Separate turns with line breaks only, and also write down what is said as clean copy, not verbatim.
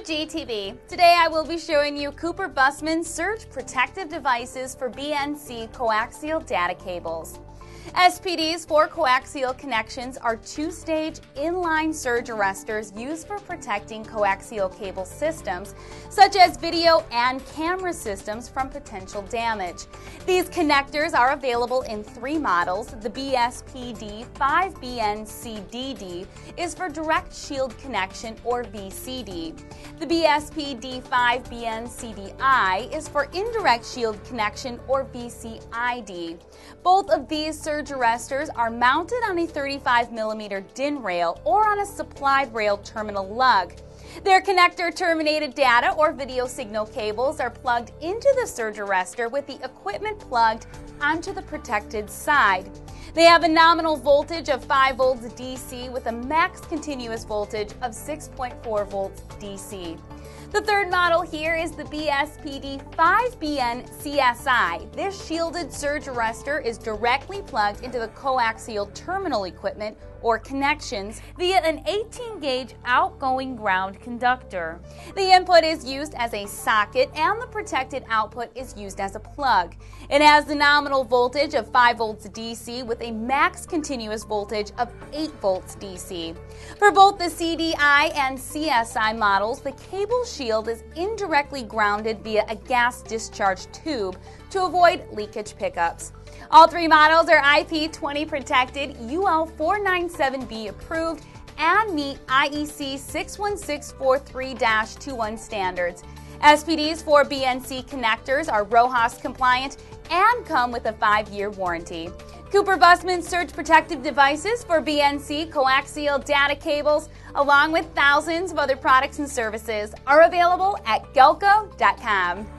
GTV. Today I will be showing you Cooper Bussmann Surge Protective Devices for BNC Coaxial Data Cables. SPDs for coaxial connections are two-stage inline surge arresters used for protecting coaxial cable systems, such as video and camera systems, from potential damage. These connectors are available in three models. The BSPD 5BNCDD is for direct shield connection, or VCD. The BSPD 5BNCDI is for indirect shield connection, or VCID. Both of these surge arresters are mounted on a 35mm DIN rail or on a supplied rail terminal lug. Their connector-terminated data or video signal cables are plugged into the surge arrestor with the equipment plugged onto the protected side. They have a nominal voltage of 5 volts DC with a max continuous voltage of 6.4 volts DC. The third model here is the BSPD 5BN-CSI. This shielded surge arrestor is directly plugged into the coaxial terminal equipment or connections via an 18-gauge outgoing ground conductor. The input is used as a socket and the protected output is used as a plug. It has the nominal voltage of 5 volts DC with a max continuous voltage of 8 volts DC. For both the CDI and CSI models, the cable shield is indirectly grounded via a gas discharge tube to avoid leakage pickups. All three models are IP20 protected, UL 497B approved, and meet IEC 61643-21 standards. SPDs for BNC connectors are RoHS compliant and come with a 5-year warranty. Cooper Bussmann Surge Protective Devices for BNC Coaxial Data Cables, along with thousands of other products and services, are available at Galco.com.